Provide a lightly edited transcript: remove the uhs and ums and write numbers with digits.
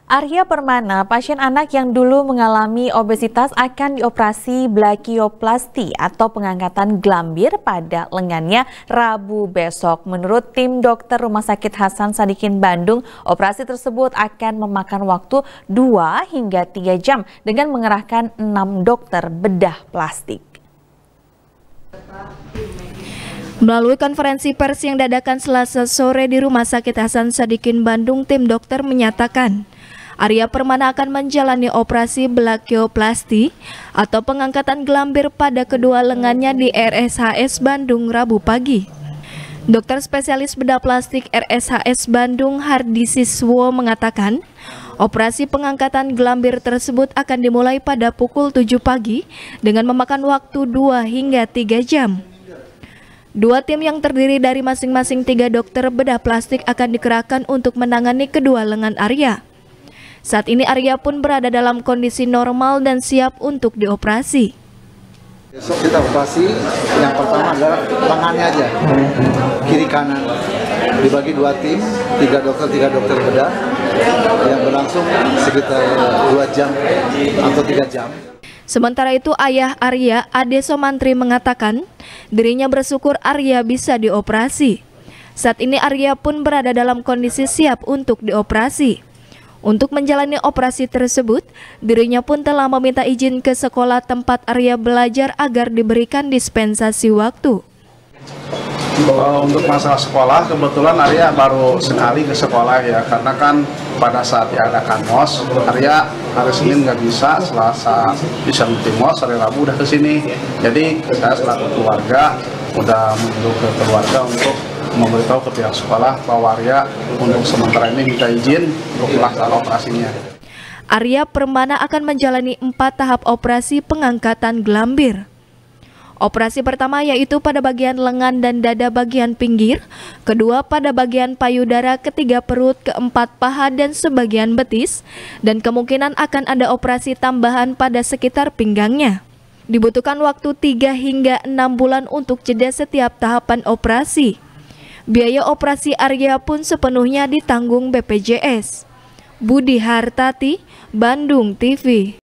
Arya Permana, pasien anak yang dulu mengalami obesitas akan dioperasi blakioplasti atau pengangkatan gelambir pada lengannya Rabu besok. Menurut tim dokter Rumah Sakit Hasan Sadikin Bandung, operasi tersebut akan memakan waktu 2 hingga 3 jam dengan mengerahkan 6 dokter bedah plastik. Melalui konferensi pers yang dadakan Selasa sore di Rumah Sakit Hasan Sadikin Bandung, tim dokter menyatakan Arya Permana akan menjalani operasi blakioplasti atau pengangkatan gelambir pada kedua lengannya di RSHS Bandung Rabu pagi. Dokter spesialis bedah plastik RSHS Bandung Hardi Siswo mengatakan, operasi pengangkatan gelambir tersebut akan dimulai pada pukul 7 pagi dengan memakan waktu 2 hingga 3 jam. Dua tim yang terdiri dari masing-masing 3 dokter bedah plastik akan dikerahkan untuk menangani kedua lengan Arya. Saat ini Arya pun berada dalam kondisi normal dan siap untuk dioperasi. Besok kita operasi, yang pertama adalah lengannya aja, kiri kanan. Dibagi 2 tim, 3 dokter bedah, yang berlangsung sekitar 2 jam atau 3 jam. Sementara itu ayah Arya, Ade Somantri mengatakan dirinya bersyukur Arya bisa dioperasi. Saat ini Arya pun berada dalam kondisi siap untuk dioperasi. Untuk menjalani operasi tersebut, dirinya pun telah meminta izin ke sekolah tempat Arya belajar agar diberikan dispensasi waktu. Untuk masalah sekolah, kebetulan Arya baru sekali ke sekolah ya, karena kan pada saat diadakan MOS, Arya hari Senin nggak bisa, Selasa bisa meeting MOS, hari Rabu udah ke sini. Jadi saya selaku keluarga udah menuju ke keluarga untuk memberitahu ke pihak sekolah bahwa Arya untuk sementara ini minta izin untuk melaksanakan operasinya. Arya Permana akan menjalani 4 tahap operasi pengangkatan gelambir. Operasi pertama yaitu pada bagian lengan dan dada bagian pinggir, kedua pada bagian payudara, ketiga perut, keempat paha dan sebagian betis, dan kemungkinan akan ada operasi tambahan pada sekitar pinggangnya. Dibutuhkan waktu 3 hingga 6 bulan untuk jeda setiap tahapan operasi. Biaya operasi Arya pun sepenuhnya ditanggung BPJS. Budi Hartati, Bandung TV.